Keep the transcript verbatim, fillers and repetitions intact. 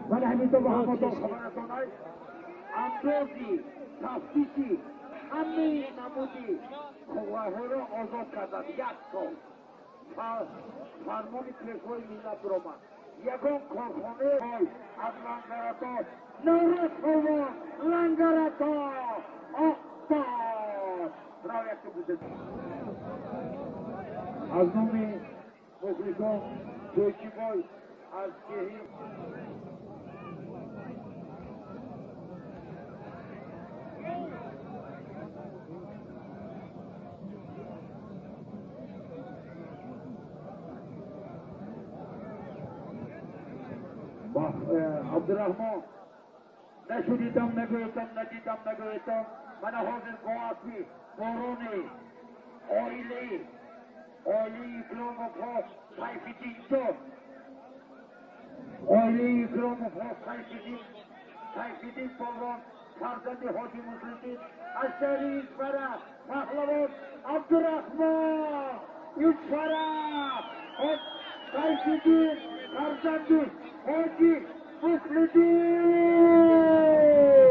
من همینطور با هماتون خبرتون هست امروزی تفتیشی همه نمودی قوه را آزاد کردن یک سال فرمان پیشوای ملت رو من یکان کارخانه های از لنگرتا نرسوا لنگرتا آفتاد را یکی بوده از نومی مخلصان تویچی بای از کهی عبدالرحمن نشدیدم نگویتم ندیدم نگویتم من حاضر قواتی بارونی آیلی آیلی اکرام و پاس سیفیدین تو آیلی اکرام و پاس سیفیدین سیفیدین بارون فرزند حاجی مسلمین از شریف برا پهلوان عبدالرحمن یک فرا سیفیدین فرزند حاجی مسلمین